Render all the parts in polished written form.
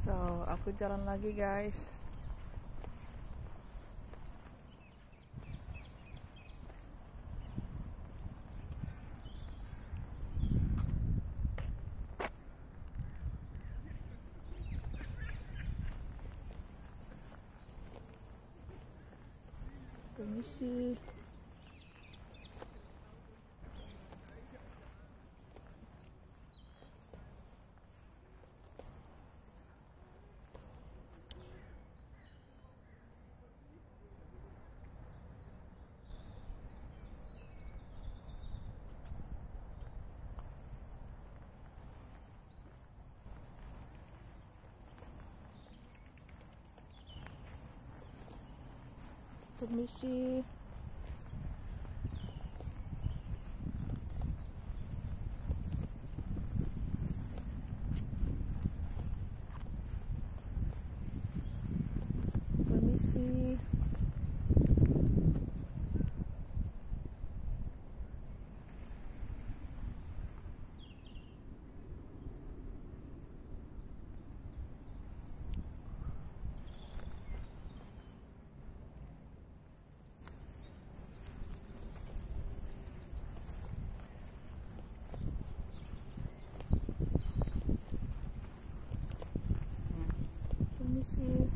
So, aku jalan lagi guys. Permisi. Permisi. Permisi. Permisi.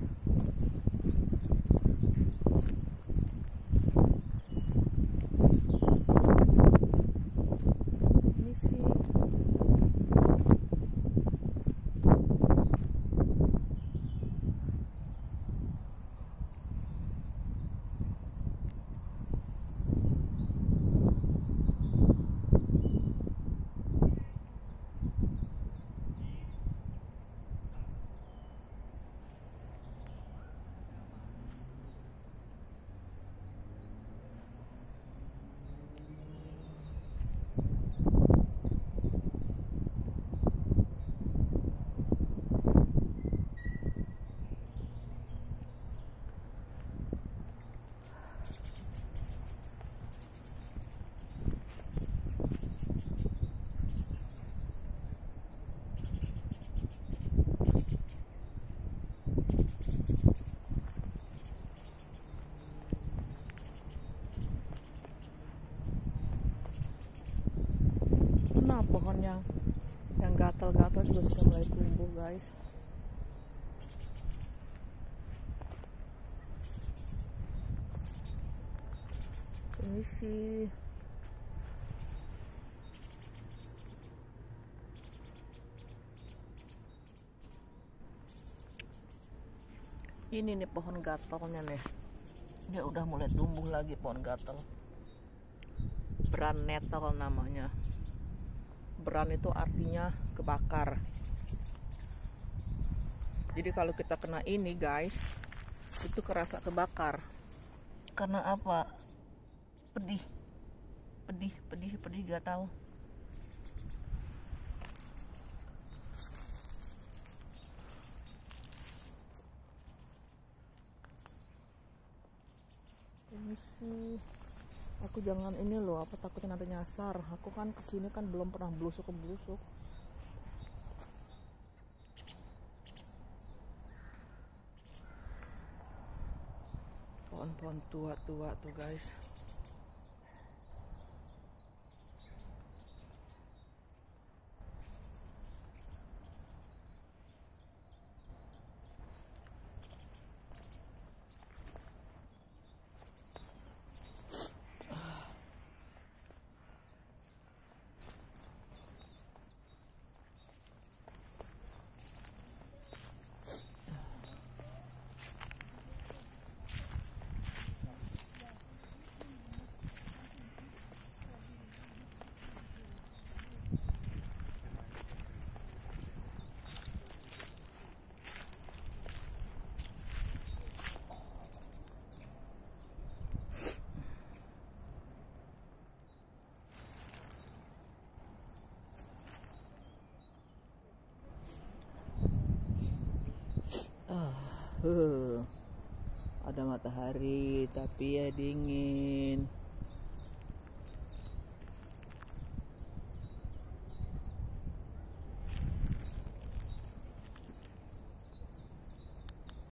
Permisi. Nah, pohon yang gatal-gatal juga sudah mulai tumbuh, guys. Permisi. Ini nih pohon gatalnya nih. Dia udah mulai tumbuh lagi pohon gatal. Bran nettle namanya. Bran itu artinya kebakar. Jadi kalau kita kena ini guys, itu kerasa kebakar. Karena apa? Pedih, gak tahu. Permisi. Aku jangan ini loh, apa takutnya nanti nyasar. Aku kan kesini kan belum pernah blusuk. Pohon-pohon tua tuh guys. Ada matahari tapi ya dingin.